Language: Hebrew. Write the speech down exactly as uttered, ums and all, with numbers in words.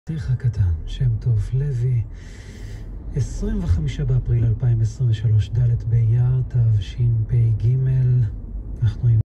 תיך הקטן, שם טוב לוי, עשרים וחמישה באפריל אלפיים עשרים ושלוש, ד' באייר תשפ"ג. אנחנו עם